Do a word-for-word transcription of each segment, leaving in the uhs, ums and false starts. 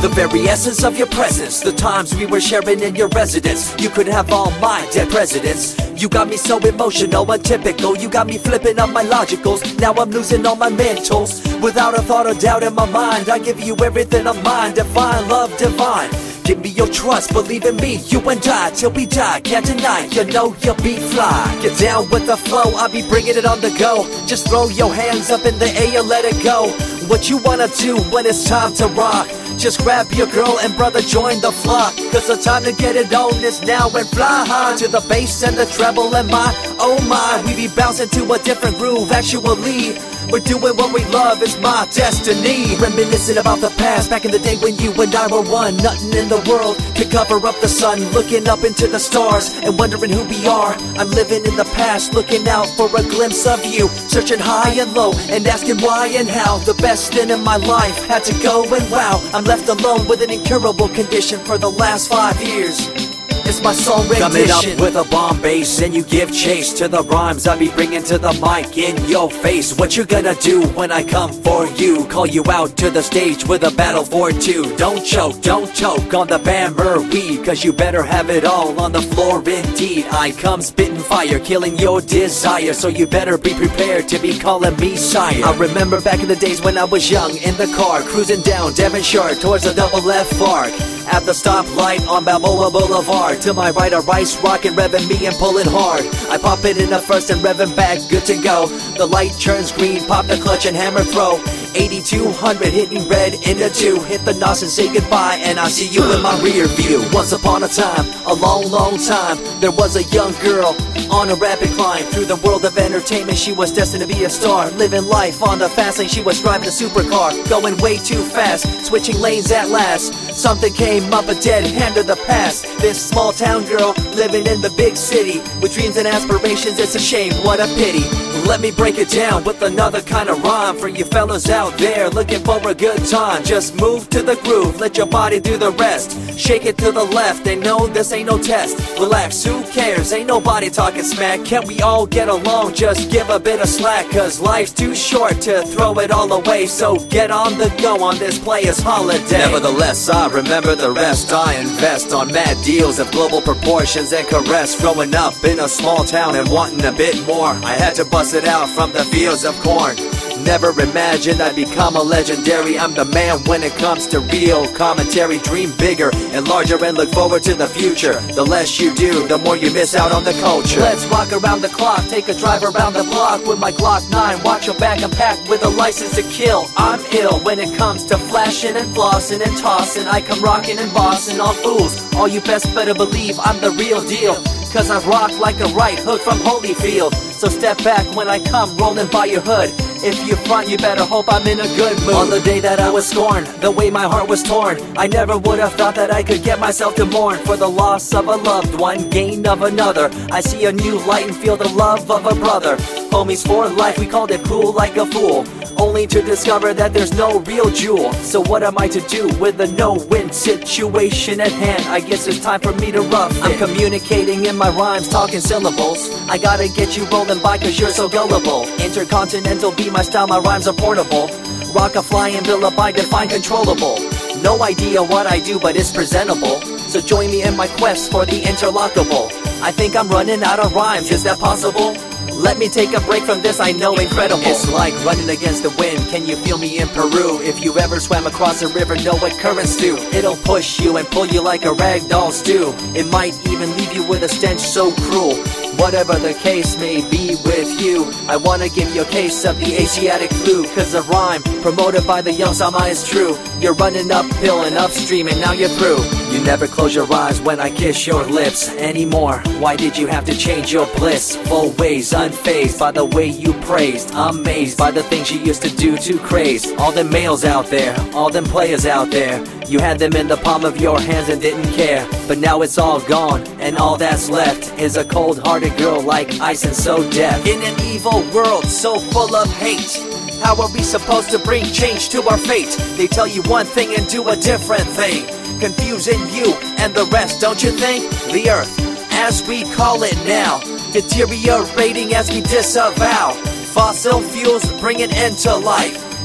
The very essence of your presence, the times we were sharing in your residence. You could have all my dead presidents. You got me so emotional, untypical. You got me flipping up my logicals. Now I'm losing all my mentals. Without a thought or doubt in my mind, I give you everything of mine. Divine love, divine. Give me your trust, believe in me, you and I, till we die, can't deny, you know you'll be fly. Get down with the flow, I'll be bringing it on the go. Just throw your hands up in the air, let it go. What you wanna do when it's time to rock? Just grab your girl and brother, join the flock. Cause the time to get it on is now and fly high to the bass and the treble and my, oh my. We be bouncing to a different groove, actually. We're doing what we love, it's my destiny. Reminiscing about the past, back in the day when you and I were one. Nothing in the world could cover up the sun. Looking up into the stars and wondering who we are. I'm living in the past, looking out for a glimpse of you. Searching high and low and asking why and how. The best thing in my life had to go, and wow, I'm left alone with an incurable condition for the last five years. It's my song rendition. Coming up with a bomb bass and you give chase to the rhymes I be bringing to the mic in your face. What you gonna do when I come for you? Call you out to the stage with a battle for two. Don't choke, don't choke on the bammer weed, cause you better have it all on the floor indeed. I come spitting fire, killing your desire, so you better be prepared to be calling me sire. I remember back in the days when I was young, in the car, cruising down Devonshire towards the double F arc. At the stoplight on Balboa Boulevard, to my right a rice rockin', revving me and pulling hard. I pop it in the first and revving back, good to go. The light turns green, pop the clutch and hammer throw. eighty-two hundred hitting red into two. Hit the nos and say goodbye, and I see you in my rear view. Once upon a time, a long, long time, there was a young girl on a rapid climb through the world of entertainment. She was destined to be a star, living life on the fast lane. She was driving a supercar, going way too fast, switching lanes at last. Something came up, a dead hand of the past. This small town girl living in the big city with dreams and aspirations. It's a shame, what a pity. Let me break it down with another kind of rhyme for you fellas out there looking for a good time. Just move to the groove, let your body do the rest. Shake it to the left, they know this ain't no test. Relax, who cares, ain't nobody talking smack. Can't we all get along, just give a bit of slack. Cause life's too short to throw it all away, so get on the go on this player's holiday. Nevertheless, I remember the rest. I invest on mad deals of global proportions and caress. Growing up in a small town and wanting a bit more, I had to bust it out from the fields of corn. Never imagined I'd become a legendary. I'm the man when it comes to real commentary. Dream bigger and larger and look forward to the future. The less you do, the more you miss out on the culture. Let's rock around the clock, take a drive around the block with my Glock nine. Watch your back, I'm packed with a license to kill. I'm ill when it comes to flashing and flossing and tossing. I come rocking and bossing all fools. All you best better believe I'm the real deal, cause I rock like a right hook from Holyfield. So step back when I come rolling by your hood. If you front, you better hope I'm in a good mood. On the day that I was scorned, the way my heart was torn, I never would have thought that I could get myself to mourn for the loss of a loved one, gain of another. I see a new light and feel the love of a brother. Homies for life, we called it cool like a fool, only to discover that there's no real jewel. So what am I to do with a no-win situation at hand? I guess it's time for me to rough it. I'm communicating in my rhymes, talking syllables. I gotta get you rolling by cause you're so gullible. Intercontinental be my style, my rhymes are portable. Rock a flying villa by define controllable. No idea what I do, but it's presentable. So join me in my quest for the interlockable. I think I'm running out of rhymes, is that possible? Let me take a break from this, I know incredible. It's like running against the wind, can you feel me in Peru? If you ever swam across a river, know what currents do. It'll push you and pull you like a ragdoll stew. It might even leave you with a stench so cruel. Whatever the case may be with you, I wanna give you a case of the Asiatic flu. Cause the rhyme promoted by the young Sama is true. You're running uphill and upstream and now you're through. You never close your eyes when I kiss your lips anymore. Why did you have to change your bliss? Full ways, unfazed by the way you praised. Amazed by the things you used to do to craze. All them males out there, all them players out there, you had them in the palm of your hands and didn't care. But now it's all gone, and all that's left is a cold-hearted girl like ice and so deaf. In an evil world so full of hate, how are we supposed to bring change to our fate? They tell you one thing and do a different thing, confusing you and the rest, don't you think? The earth, as we call it now, deteriorating as we disavow. Fossil fuels bring an end to life.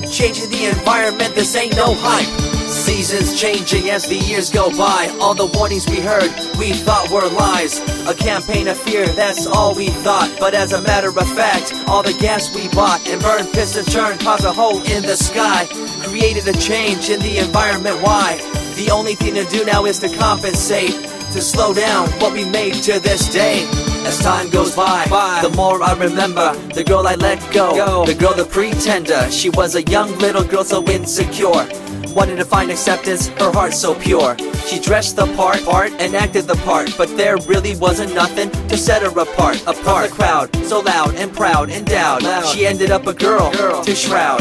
changing the environment, this ain't no hype. Seasons changing as the years go by. All the warnings we heard, we thought were lies. A campaign of fear, that's all we thought. But as a matter of fact, all the gas we bought and burned, pissed and churned, caused a hole in the sky. Created a change in the environment, why? The only thing to do now is to compensate, to slow down what we made to this day. As time goes by, by, the more I remember the girl I let go, go. The girl, the pretender. She was a young little girl so insecure, wanted to find acceptance, her heart so pure. She dressed the part, part and acted the part, but there really wasn't nothing to set her apart. Apart from the crowd, so loud and proud, endowed, loud. She ended up a girl, girl to shroud.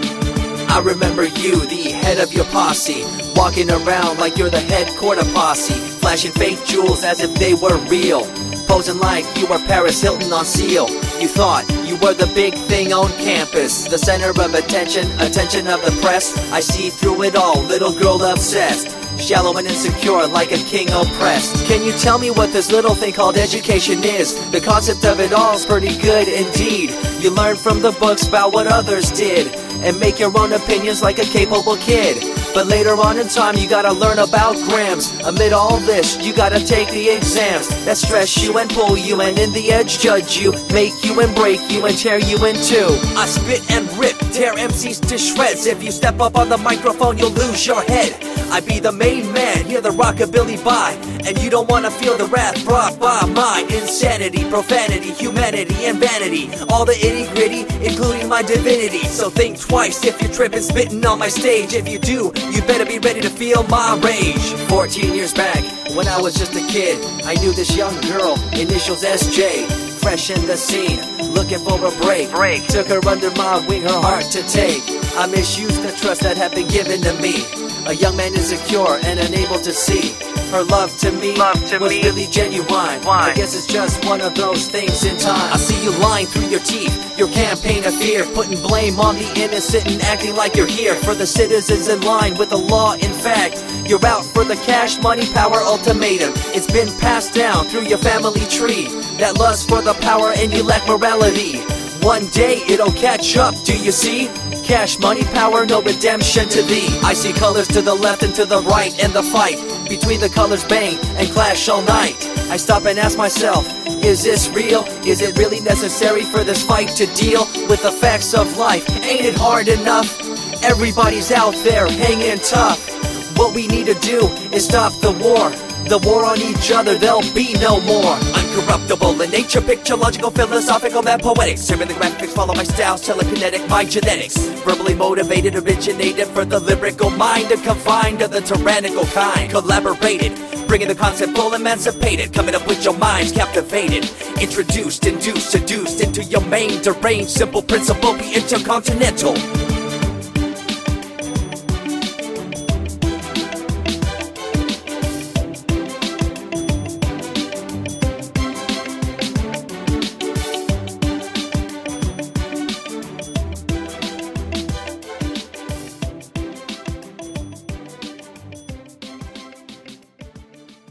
I remember you, the head of your posse, walking around like you're the head quarter posse, flashing fake jewels as if they were real, posing like you were Paris Hilton on seal. You thought you were the big thing on campus, the center of attention, attention of the press. I see through it all, little girl obsessed, shallow and insecure like a king oppressed. Can you tell me what this little thing called education is? The concept of it all is pretty good indeed. You learn from the books about what others did and make your own opinions like a capable kid. But later on in time you gotta learn about grams. Amid all this you gotta take the exams that stress you and pull you and in the edge judge you, make you and break you and tear you in two. I spit and rip, tear M Cs to shreds. If you step up on the microphone you'll lose your head. I be the main man, hear the rockabilly by, and you don't wanna feel the wrath brought by my insanity, profanity, humanity, and vanity. All the itty gritty, including my divinity. So think twice if you're tripping, spitting on my stage. If you do, you better be ready to feel my rage. Fourteen years back, when I was just a kid, I knew this young girl, initials S J, fresh in the scene, looking for a break. break. Took her under my wing, her heart to take. I misused the trust that had been given to me. A young man insecure and unable to see her love to me love to was me. really genuine. Why? I guess it's just one of those things in time. I see you lying through your teeth, your campaign of fear, putting blame on the innocent and acting like you're here for the citizens in line with the law. In fact, you're out for the cash, money, power ultimatum. It's been passed down through your family tree, that lust for the power and you lack morality. One day it'll catch up, do you see? Cash, money, power, no redemption to thee. I see colors to the left and to the right, and the fight between the colors bang and clash all night. I stop and ask myself, is this real? Is it really necessary for this fight to deal with the facts of life? Ain't it hard enough? Everybody's out there hanging tough. What we need to do is stop the war. The war on each other, there'll be no more. Uncorruptible in nature, picture, logical, philosophical, and poetic. Serving the graphics, follow my style, telekinetic, my genetics. Verbally motivated, originated for the lyrical mind, and confined to the tyrannical kind. Collaborated, bringing the concept full emancipated, coming up with your minds captivated. Introduced, induced, seduced into your main deranged, simple principle, be intercontinental.